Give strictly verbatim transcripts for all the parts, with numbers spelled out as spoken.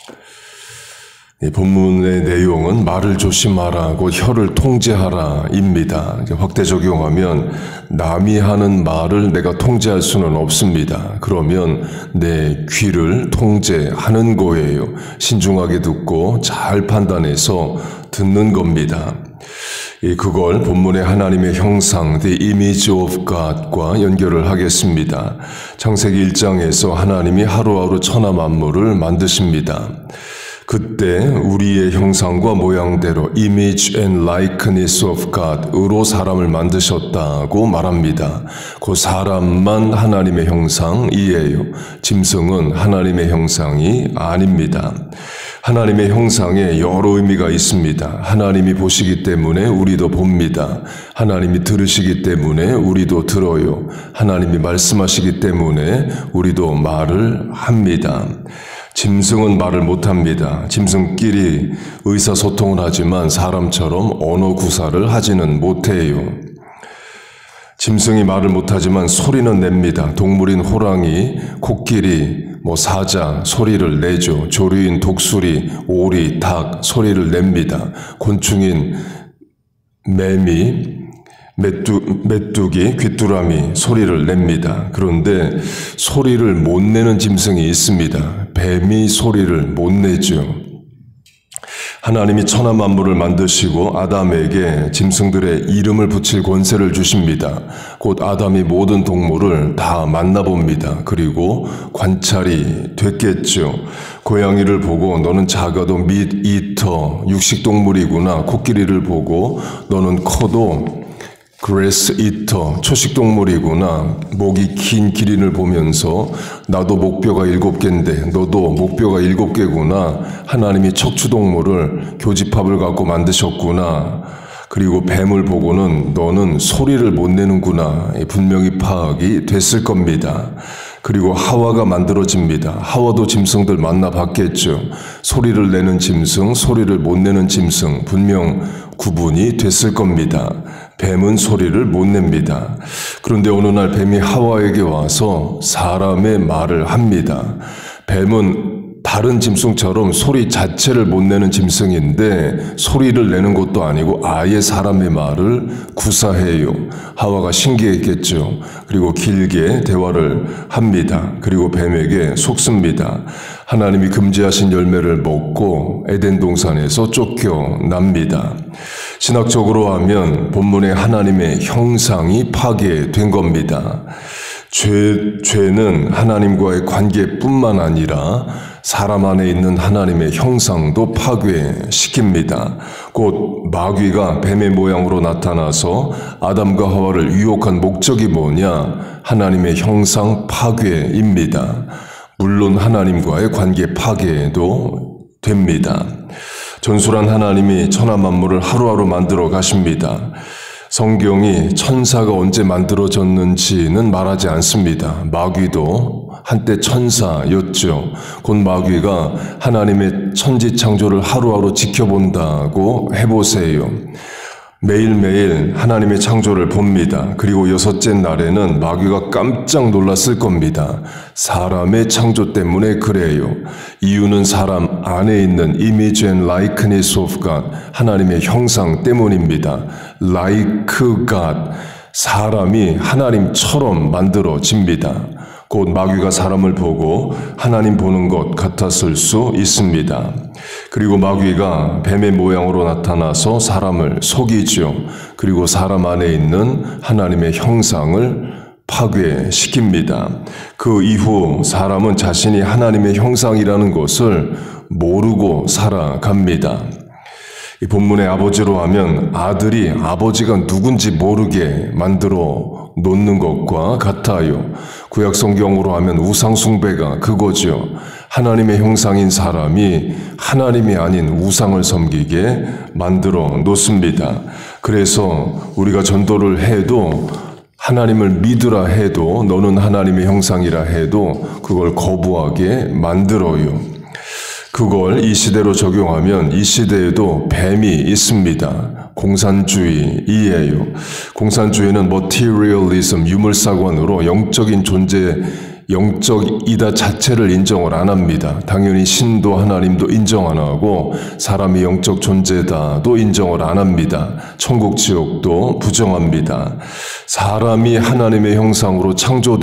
이 본문의 내용은 말을 조심하라, 곧 혀를 통제하라 입니다. 확대 적용하면 남이 하는 말을 내가 통제할 수는 없습니다. 그러면 내 귀를 통제하는 거예요. 신중하게 듣고 잘 판단해서 듣는 겁니다. 그걸 본문의 하나님의 형상, the image of God과 연결을 하겠습니다. 창세기 일 장에서 하나님이 하루하루 천하 만물을 만드십니다. 그때 우리의 형상과 모양대로 image and likeness of God으로 사람을 만드셨다고 말합니다. 그 사람만 하나님의 형상이에요. 짐승은 하나님의 형상이 아닙니다. 하나님의 형상에 여러 의미가 있습니다. 하나님이 보시기 때문에 우리도 봅니다. 하나님이 들으시기 때문에 우리도 들어요. 하나님이 말씀하시기 때문에 우리도 말을 합니다. 짐승은 말을 못합니다. 짐승끼리 의사소통을 하지만 사람처럼 언어 구사를 하지는 못해요. 짐승이 말을 못하지만 소리는 냅니다. 동물인 호랑이, 코끼리, 뭐 사자 소리를 내죠. 조류인 독수리, 오리, 닭 소리를 냅니다. 곤충인 매미, 메뚜, 메뚜기, 귀뚜라미 소리를 냅니다. 그런데 소리를 못 내는 짐승이 있습니다. 뱀이 소리를 못 내죠. 하나님이 천하 만물을 만드시고 아담에게 짐승들의 이름을 붙일 권세를 주십니다. 곧 아담이 모든 동물을 다 만나봅니다. 그리고 관찰이 됐겠죠. 고양이를 보고 너는 작아도 밋 이터 육식동물이구나. 코끼리를 보고 너는 커도 그레스 이터 초식동물이구나. 목이 긴 기린을 보면서 나도 목뼈가 일곱 개인데 너도 목뼈가 일곱 개구나. 하나님이 척추동물을 교집합을 갖고 만드셨구나. 그리고 뱀을 보고는 너는 소리를 못 내는구나. 분명히 파악이 됐을 겁니다. 그리고 하와가 만들어집니다. 하와도 짐승들 만나봤겠죠. 소리를 내는 짐승, 소리를 못 내는 짐승 분명 구분이 됐을 겁니다. 뱀은 소리를 못 냅니다. 그런데 어느 날 뱀이 하와에게 와서 사람의 말을 합니다. 뱀은 다른 짐승처럼 소리 자체를 못 내는 짐승인데 소리를 내는 것도 아니고 아예 사람의 말을 구사해요. 하와가 신기했겠죠. 그리고 길게 대화를 합니다. 그리고 뱀에게 속습니다. 하나님이 금지하신 열매를 먹고 에덴 동산에서 쫓겨납니다. 신학적으로 하면 본문의 하나님의 형상이 파괴된 겁니다. 죄, 죄는 하나님과의 관계뿐만 아니라 사람 안에 있는 하나님의 형상도 파괴시킵니다. 곧 마귀가 뱀의 모양으로 나타나서 아담과 하와를 유혹한 목적이 뭐냐? 하나님의 형상 파괴입니다. 물론 하나님과의 관계 파괴도 됩니다. 전술한 하나님이 천하 만물을 하루하루 만들어 가십니다. 성경이 천사가 언제 만들어졌는지는 말하지 않습니다. 마귀도 한때 천사였죠. 곧 마귀가 하나님의 천지창조를 하루하루 지켜본다고 해보세요. 매일매일 하나님의 창조를 봅니다. 그리고 여섯째 날에는 마귀가 깜짝 놀랐을 겁니다. 사람의 창조 때문에 그래요. 이유는 사람 안에 있는 image and likeness of God, 하나님의 형상 때문입니다. like God, 사람이 하나님처럼 만들어집니다. 곧 마귀가 사람을 보고 하나님 보는 것 같았을 수 있습니다. 그리고 마귀가 뱀의 모양으로 나타나서 사람을 속이죠. 그리고 사람 안에 있는 하나님의 형상을 파괴시킵니다. 그 이후 사람은 자신이 하나님의 형상이라는 것을 모르고 살아갑니다. 이 본문의 아버지로 하면 아들이 아버지가 누군지 모르게 만들어 놓는 것과 같아요. 구약 성경으로 하면 우상 숭배가 그거죠. 하나님의 형상인 사람이 하나님이 아닌 우상을 섬기게 만들어 놓습니다. 그래서 우리가 전도를 해도 하나님을 믿으라 해도 너는 하나님의 형상이라 해도 그걸 거부하게 만들어요. 그걸 이 시대로 적용하면 이 시대에도 뱀이 있습니다. 공산주의이에요. 공산주의는 materialism, 유물사관으로 영적인 존재 영적이다 자체를 인정을 안 합니다. 당연히 신도 하나님도 인정 안 하고 사람이 영적 존재다도 인정을 안 합니다. 천국 지옥도 부정합니다. 사람이 하나님의 형상으로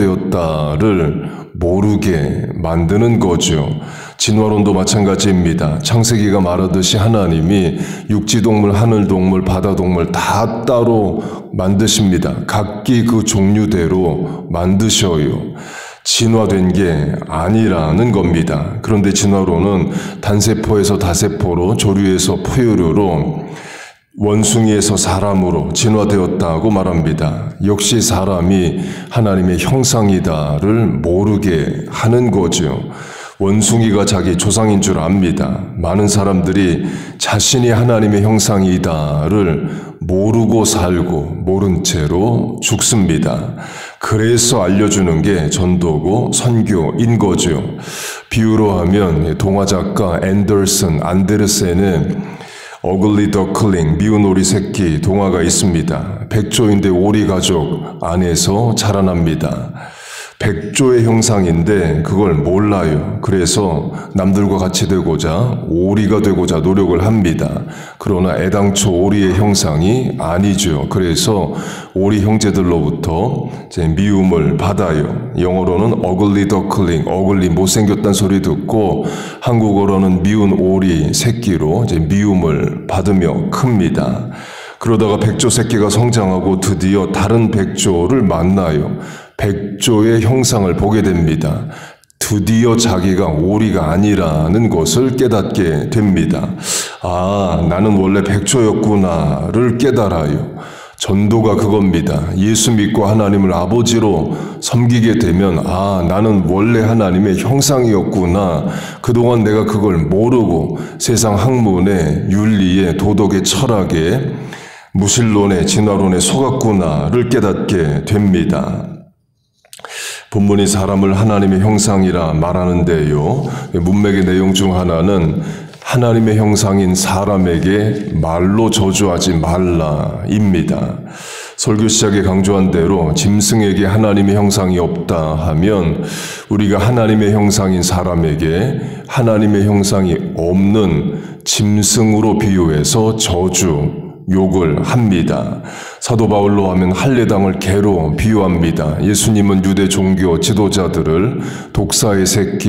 창조되었다를 모르게 만드는 거죠. 진화론도 마찬가지입니다. 창세기가 말하듯이 하나님이 육지동물, 하늘동물, 바다동물 다 따로 만드십니다. 각기 그 종류대로 만드셔요. 진화된 게 아니라는 겁니다. 그런데 진화론은 단세포에서 다세포로, 조류에서 포유류로, 원숭이에서 사람으로 진화되었다고 말합니다. 역시 사람이 하나님의 형상이다를 모르게 하는 거죠. 원숭이가 자기 조상인 줄 압니다. 많은 사람들이 자신이 하나님의 형상이다를 모르고 살고 모른 채로 죽습니다. 그래서 알려주는 게 전도고 선교인 거죠. 비유로 하면 동화작가 앤더슨 안데르센의 어글리 더클링, 미운 오리 새끼 동화가 있습니다. 백조인데 오리 가족 안에서 자라납니다. 백조의 형상인데 그걸 몰라요. 그래서 남들과 같이 되고자 오리가 되고자 노력을 합니다. 그러나 애당초 오리의 형상이 아니죠. 그래서 오리 형제들로부터 이제 미움을 받아요. 영어로는 ugly duckling, ugly 못생겼다는 소리 듣고 한국어로는 미운 오리 새끼로 이제 미움을 받으며 큽니다. 그러다가 백조 새끼가 성장하고 드디어 다른 백조를 만나요. 백조의 형상을 보게 됩니다. 드디어 자기가 오리가 아니라는 것을 깨닫게 됩니다. 아, 나는 원래 백조였구나를 깨달아요. 전도가 그겁니다. 예수 믿고 하나님을 아버지로 섬기게 되면 아, 나는 원래 하나님의 형상이었구나. 그동안 내가 그걸 모르고 세상 학문에, 윤리에, 도덕의 철학에, 무신론에, 진화론에 속았구나를 깨닫게 됩니다. 본문이 사람을 하나님의 형상이라 말하는데요. 문맥의 내용 중 하나는 하나님의 형상인 사람에게 말로 저주하지 말라입니다. 설교 시작에 강조한 대로 짐승에게 하나님의 형상이 없다 하면 우리가 하나님의 형상인 사람에게 하나님의 형상이 없는 짐승으로 비유해서 저주, 욕을 합니다. 사도 바울로 하면 할례당을 개로 비유합니다. 예수님은 유대 종교 지도자들을 독사의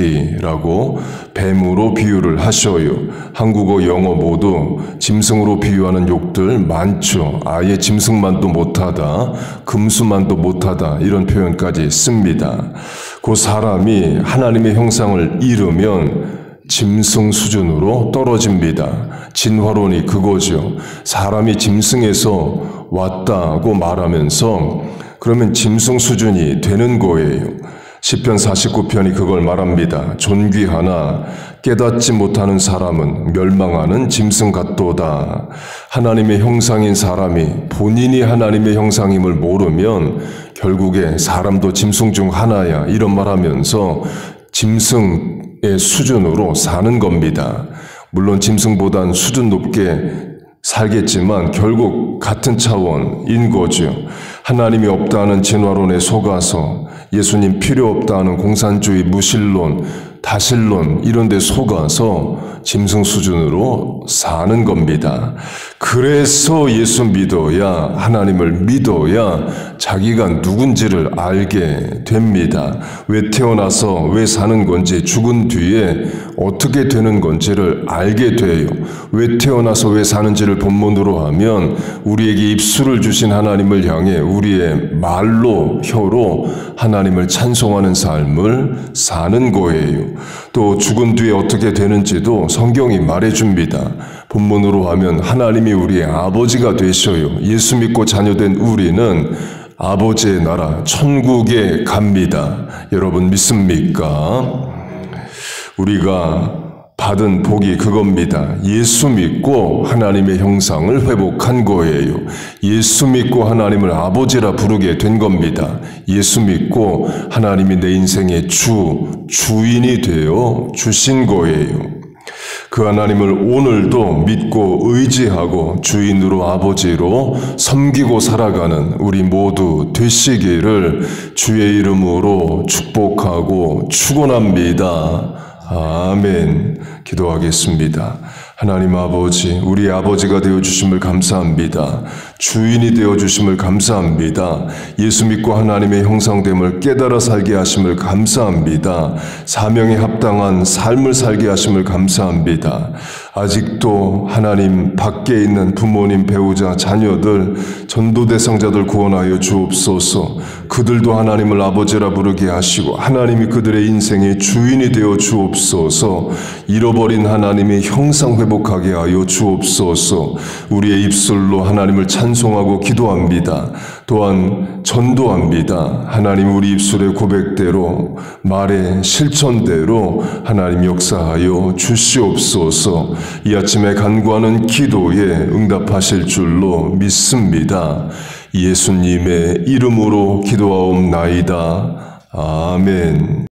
새끼라고 뱀으로 비유를 하셔요. 한국어, 영어 모두 짐승으로 비유하는 욕들 많죠. 아예 짐승만도 못하다, 금수만도 못하다 이런 표현까지 씁니다. 그 사람이 하나님의 형상을 잃으면 짐승 수준으로 떨어집니다. 진화론이 그거죠. 사람이 짐승에서 왔다고 말하면서 그러면 짐승 수준이 되는 거예요. 시편 사십구 편이 그걸 말합니다. 존귀하나 깨닫지 못하는 사람은 멸망하는 짐승 같도다. 하나님의 형상인 사람이 본인이 하나님의 형상임을 모르면 결국에 사람도 짐승 중 하나야 이런 말하면서 짐승 의 수준으로 사는 겁니다. 물론 짐승보단 수준 높게 살겠지만 결국 같은 차원인 거죠. 하나님이 없다는 진화론에 속아서 예수님 필요 없다는 공산주의, 무신론, 다신론 이런 데 속아서 짐승 수준으로 사는 겁니다. 그래서 예수 믿어야, 하나님을 믿어야 자기가 누군지를 알게 됩니다. 왜 태어나서 왜 사는 건지, 죽은 뒤에 어떻게 되는 건지를 알게 돼요. 왜 태어나서 왜 사는지를 본문으로 하면 우리에게 입술을 주신 하나님을 향해 우리의 말로, 혀로 하나님을 찬송하는 삶을 사는 거예요. 또 죽은 뒤에 어떻게 되는지도 성경이 말해줍니다. 본문으로 하면 하나님이 우리의 아버지가 되셔요. 예수 믿고 자녀된 우리는 아버지의 나라 천국에 갑니다. 여러분 믿습니까? 우리가 받은 복이 그겁니다. 예수 믿고 하나님의 형상을 회복한 거예요. 예수 믿고 하나님을 아버지라 부르게 된 겁니다. 예수 믿고 하나님이 내 인생의 주, 주인이 되어 주신 거예요. 그 하나님을 오늘도 믿고 의지하고 주인으로 아버지로 섬기고 살아가는 우리 모두 되시기를 주의 이름으로 축복하고 축원합니다. 아멘. 기도하겠습니다. 하나님 아버지, 우리 아버지가 되어주심을 감사합니다. 주인이 되어주심을 감사합니다. 예수 믿고 하나님의 형상됨을 깨달아 살게 하심을 감사합니다. 사명에 합당한 삶을 살게 하심을 감사합니다. 아직도 하나님 밖에 있는 부모님, 배우자, 자녀들, 전도 대상자들 구원하여 주옵소서. 그들도 하나님을 아버지라 부르게 하시고 하나님이 그들의 인생의 주인이 되어 주옵소서. 잃어버린 하나님의 형상 회복하게 하여 주옵소서. 우리의 입술로 하나님을 찬송하고 기도합니다. 또한 전도합니다. 하나님 우리 입술의 고백대로 말의 실천대로 하나님 역사하여 주시옵소서. 이 아침에 간구하는 기도에 응답하실 줄로 믿습니다. 예수님의 이름으로 기도하옵나이다. 아멘.